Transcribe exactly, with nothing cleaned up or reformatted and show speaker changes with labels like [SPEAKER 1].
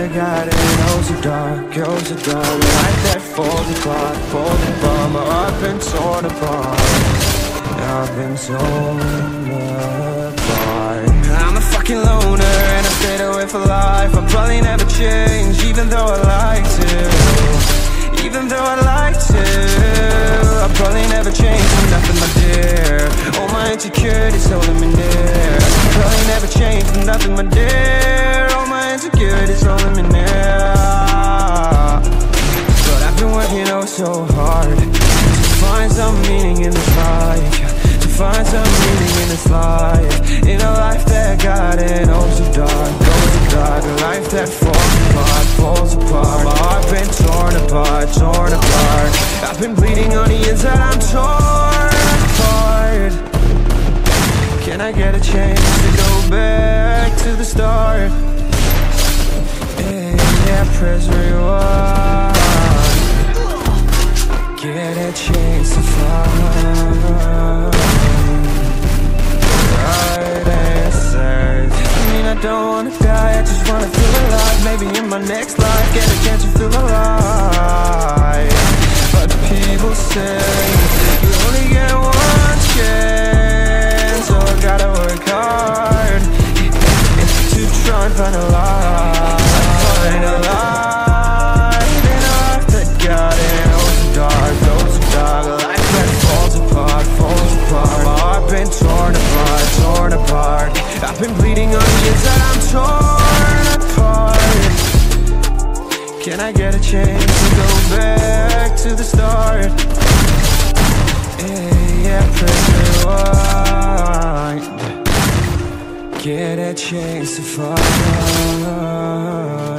[SPEAKER 1] that got it oh so dark, oh so dark. A life that falls apart, falls apart. My heart been torn apart, I've been torn apart. I'm a fucking loner and I stayed away for life. I'll probably never change, even though I like to. Even though I'd like to, I'll probably never change for nothing, my dear. All my insecurities holding me near. I'll probably never change for nothing, my dear. All my insecurities holding me near. But I've been working oh so hard to find some meaning in this life, to find some meaning in this life. In a life that got it oh so dark, oh so dark. A life that falls apart, falls apart. My heart been torn apart, torn apart. I've been bleeding on the inside, I'm torn apart. Can I get a chance to go back to the start? Yeah, yeah, press rewind. Get a chance to find right answers. I mean, I don't wanna die, I just wanna feel alive. Maybe in my next life, get a chance to feel alive. But people say you only get one chance, so I gotta work hard to try and find a life, find a life in a life that got it oh so dark, oh so dark. A life that falls apart, falls apart. My heart been torn apart, torn apart. I've been bleeding on the inside, I'm torn apart. Can I get a chance to go back to the start? Yeah, yeah, press rewind. Get a chance to find